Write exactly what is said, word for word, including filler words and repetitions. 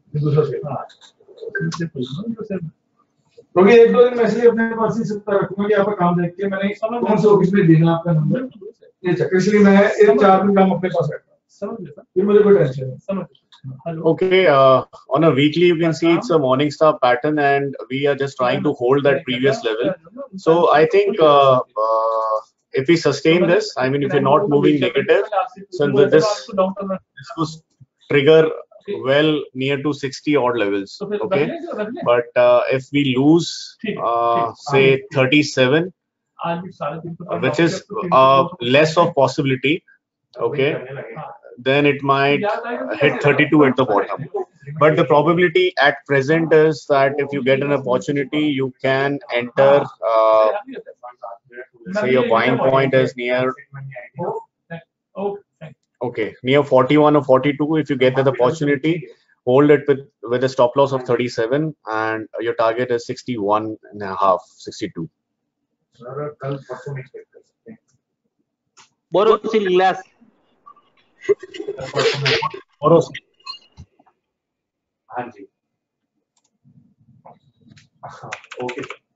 दूसरा से हाँ क्योंकि एक दो दिन मैं इसलिए अपने पास ही सकता रखूंगा कि आपका काम देख के मैंने कौन से ऑफिस में देना आपका नंबर ये चक्कर, इसलिए मैं एक चार दिन काम अपने पास रखता हूँ, फिर मुझे कोई टेंशन नहीं। Okay, uh, on a weekly you can see it's a morning star pattern and we are just trying to hold that previous level. So I think uh, uh, if we sustain this, I mean if you're not moving negative, so this, this could trigger well near to sixty odd levels, okay? But uh, if we lose uh, say thirty-seven, which is uh, less of possibility, okay, then it might hit thirty-two at the bottom. But the probability at present is that if you get an opportunity, you can enter, uh, say your buying point is near, okay, near forty-one or forty-two. If you get that opportunity, hold it with, with a stop loss of thirty-seven and your target is sixty-one and a half, sixty-two. Borosil glass. हाँ जी, okay.